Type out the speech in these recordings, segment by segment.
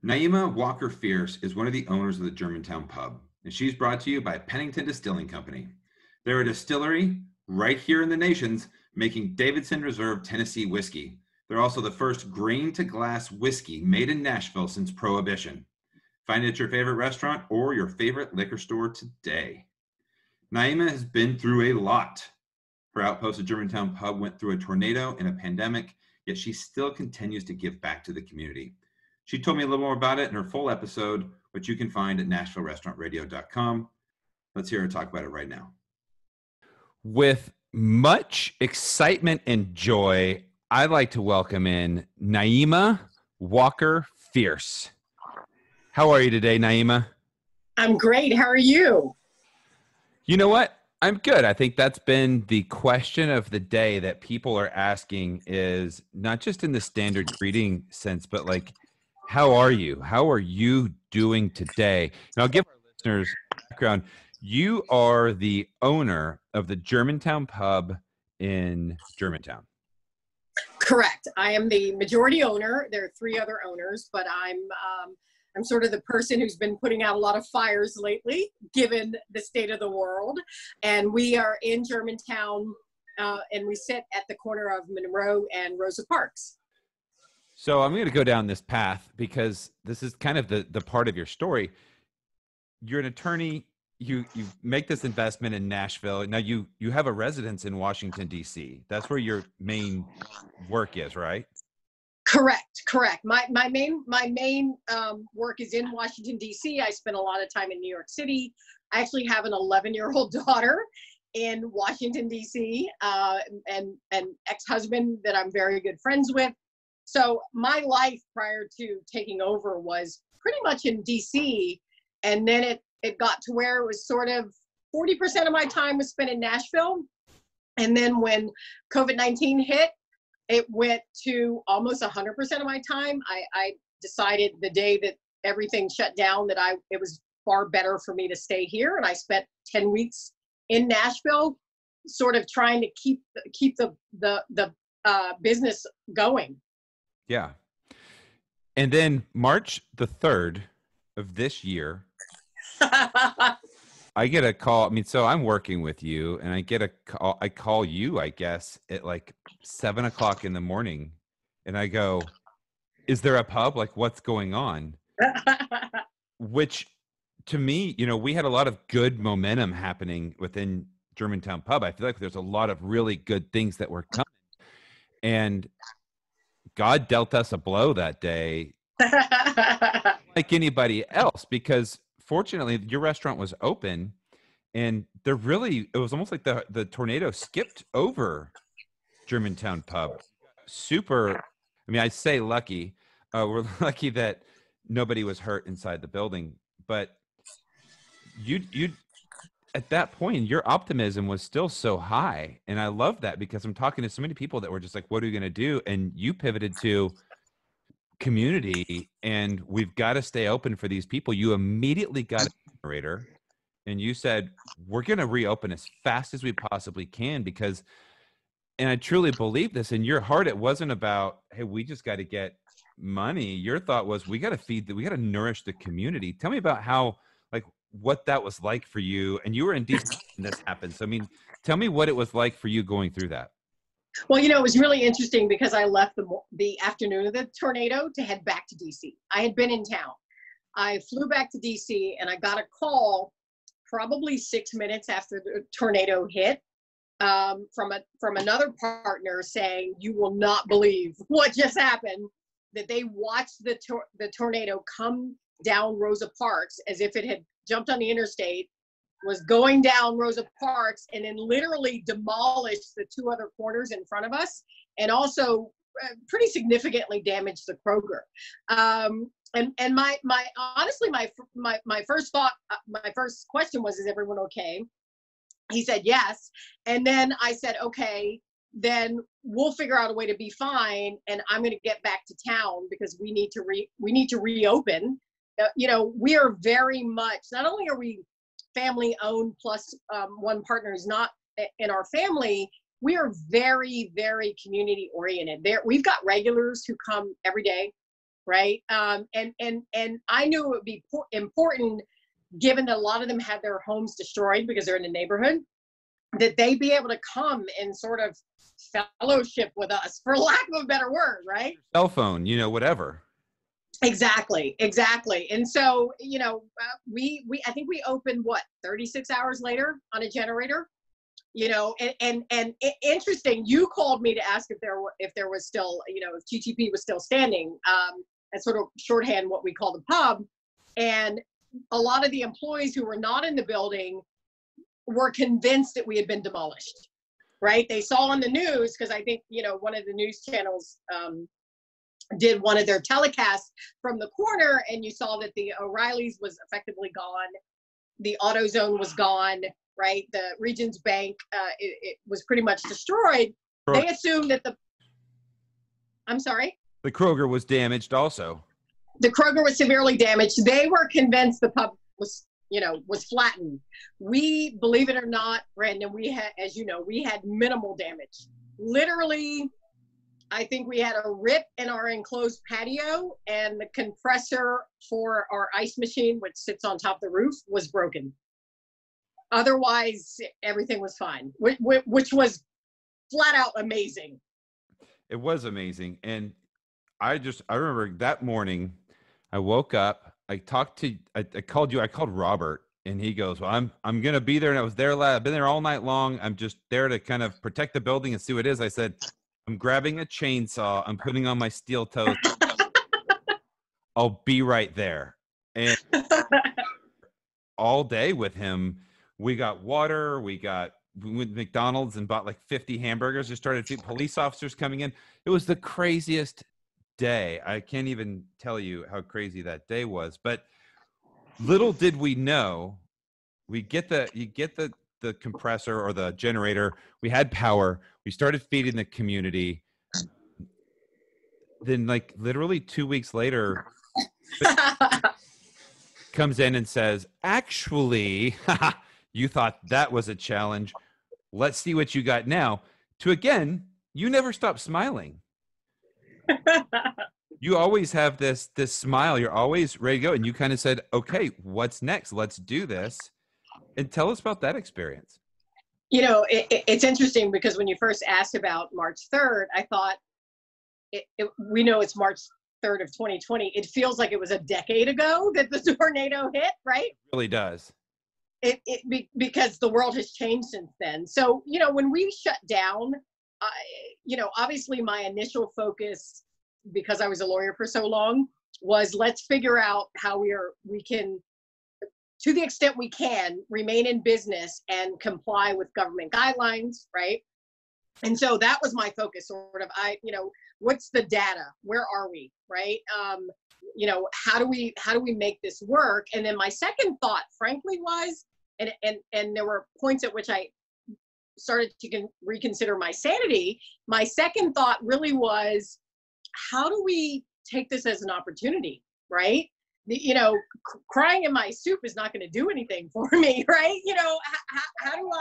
Naima Walker Fierce is one of the owners of the Germantown Pub, and she's brought to you by Pennington Distilling Company. They're a distillery right here in the Nations making Davidson Reserve Tennessee whiskey. They're also the first grain-to-glass whiskey made in Nashville since Prohibition. Find it at your favorite restaurant or your favorite liquor store today. Naima has been through a lot. Her outpost at Germantown Pub went through a tornado and a pandemic, yet she still continues to give back to the community. She told me a little more about it in her full episode, which you can find at NashvilleRestaurantRadio.com. Let's hear her talk about it right now. With much excitement and joy, I'd like to welcome in Naima Walker Fierce. How are you today, Naima? I'm great. How are you? You know what? I'm good. I think that's been the question of the day that people are asking, is not just in the standard greeting sense, but like, how are you? How are you doing today? And I'll give our listeners background. You are the owner of the Germantown Pub in Germantown. Correct. I am the majority owner. There are three other owners, but I'm sort of the person who's been putting out a lot of fires lately, given the state of the world. And we are in Germantown, and we sit at the corner of Monroe and Rosa Parks. So I'm going to go down this path because this is kind of the part of your story. You're an attorney. You make this investment in Nashville. Now you have a residence in Washington, D.C. That's where your main work is, right? Correct. My main work is in Washington, D.C. I spend a lot of time in New York City. I actually have an 11-year-old daughter in Washington, D.C., and ex-husband that I'm very good friends with. So my life prior to taking over was pretty much in DC, and then it got to where it was sort of 40% of my time was spent in Nashville. And then when COVID-19 hit, it went to almost 100% of my time. I decided the day that everything shut down that it was far better for me to stay here. And I spent 10 weeks in Nashville, sort of trying to keep the business going. Yeah. And then March the 3rd of this year, I get a call. I mean, so I'm working with you and I get a call. I call you, I guess, at like 7:00 in the morning. And I go, is there a pub? Like, what's going on? Which to me, we had a lot of good momentum happening within Germantown Pub. I feel like there's a lot of really good things that were coming. And God dealt us a blow that day, like anybody else, because fortunately your restaurant was open, and it was almost like the tornado skipped over Germantown Pub. Super. I mean, I say lucky. We're lucky that nobody was hurt inside the building, but you at that point, your optimism was still so high. And I love that because I'm talking to so many people that were just like, what are we going to do? And you pivoted to community, and we've got to stay open for these people. You immediately got a generator and you said, we're going to reopen as fast as we possibly can because, and I truly believe this, in your heart, it wasn't about, hey, we just got to get money. Your thought was, we got to nourish the community. Tell me about how, like, what that was like for you. And you were in DC when this happened. So, I mean, tell me what it was like for you going through that. Well, it was really interesting because I left the afternoon of the tornado to head back to DC. I had been in town. I flew back to DC and I got a call probably 6 minutes after the tornado hit from another partner saying, you will not believe what just happened, that they watched the tornado come down Rosa Parks as if it had jumped on the interstate, was going down Rosa Parks, and then literally demolished the two other corners in front of us, and also pretty significantly damaged the Kroger. And my honestly, my first thought, my first question was, is everyone okay? He said yes, and then I said, okay, then we'll figure out a way to be fine, and I'm going to get back to town because we need to reopen. We are very much, not only are we family owned plus one partner is not in our family, we are very, very community oriented. We've got regulars who come every day. right? And I knew it would be important, given that a lot of them had their homes destroyed because they're in the neighborhood, that they be able to come and sort of fellowship with us, for lack of a better word, right? Cell phone, whatever. Exactly. And so, I think we opened 36 hours later on a generator, and interesting. You called me to ask if there was still, if TTP was still standing, as sort of shorthand, what we call the pub. And a lot of the employees who were not in the building were convinced that we had been demolished, right? They saw on the news, because I think, one of the news channels, did one of their telecasts from the corner, and you saw that the O'Reilly's was effectively gone. The AutoZone was gone, right? The Regions Bank, it was pretty much destroyed. They assumed that I'm sorry? The Kroger was damaged also. The Kroger was severely damaged. They were convinced the pub was flattened. We, believe it or not, Brandon, we had, as you know, we had minimal damage. Literally, I think we had a rip in our enclosed patio, and the compressor for our ice machine, which sits on top of the roof, was broken. Otherwise, everything was fine, which was flat out amazing. It was amazing. And I remember that morning, I woke up, I called you, I called Robert, and he goes, well, I'm going to be there. And I was there. I've been there all night long. I'm just there to kind of protect the building and see what it is. I said, I'm grabbing a chainsaw. I'm putting on my steel toes. I'll be right there. And all day with him, we got water. We went to McDonald's and bought like 50 hamburgers. Just started seeing police officers coming in. It was the craziest day. I can't even tell you how crazy that day was. But little did we know, you get the compressor or the generator. We had power. We started feeding the community. Then, like, literally 2 weeks later, comes in and says, actually, you thought that was a challenge. Let's see what you got now. To again, you never stop smiling. You always have this smile. You're always ready to go. And you kind of said, okay, what's next? Let's do this. And tell us about that experience. It's interesting, because when you first asked about March 3rd, I thought, we know it's March 3rd of 2020. It feels like it was a decade ago that the tornado hit, right? It really does. Because the world has changed since then. So, when we shut down, obviously my initial focus, because I was a lawyer for so long, was let's figure out how we can, to the extent we can, remain in business and comply with government guidelines, right? And so that was my focus, sort of. What's the data? Where are we, right? How do we make this work? And then my second thought, frankly, was, and there were points at which I started to reconsider my sanity. My second thought really was, how do we take this as an opportunity, right? Crying in my soup is not going to do anything for me, right? How do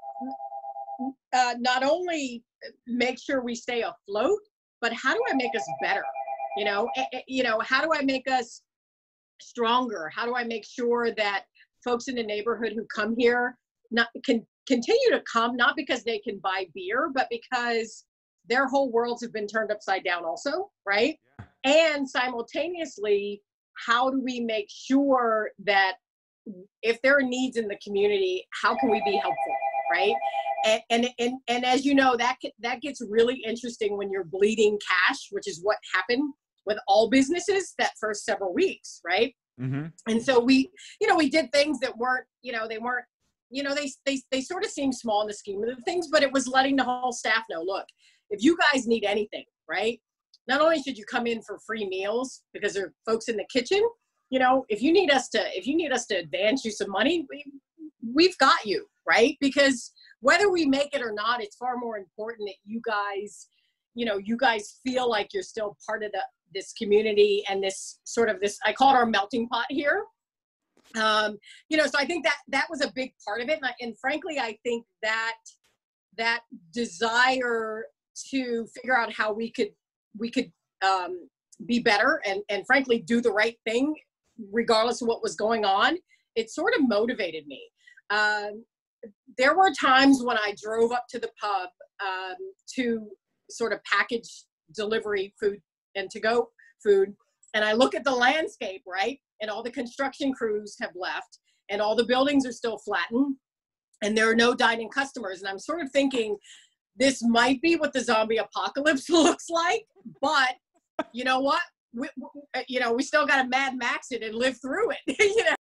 I not only make sure we stay afloat, but how do I make us better? How do I make us stronger? How do I make sure that folks in the neighborhood who come here can continue to come, not because they can buy beer, but because their whole worlds have been turned upside down also, right? Yeah. And simultaneously, how do we make sure that if there are needs in the community, how can we be helpful, right? And as you know, that gets really interesting when you're bleeding cash, which is what happened with all businesses that first several weeks, right? Mm-hmm. And so we did things that weren't, they sort of seemed small in the scheme of the things, but it was letting the whole staff know, look, if you guys need anything, right? Not only should you come in for free meals because there are folks in the kitchen, if you need us to advance you some money, we've got you, right? Because whether we make it or not, it's far more important that you guys feel like you're still part of this community and this, I call it our melting pot here. So I think that was a big part of it. And frankly, I think that desire to figure out how we could be better and frankly, do the right thing, regardless of what was going on, it sort of motivated me. There were times when I drove up to the pub to sort of package delivery food and to-go food, and I look at the landscape, right? And all the construction crews have left, and all the buildings are still flattened, and there are no dining customers. And I'm sort of thinking, this might be what the zombie apocalypse looks like, but you know what? We still got to Mad Max it and live through it.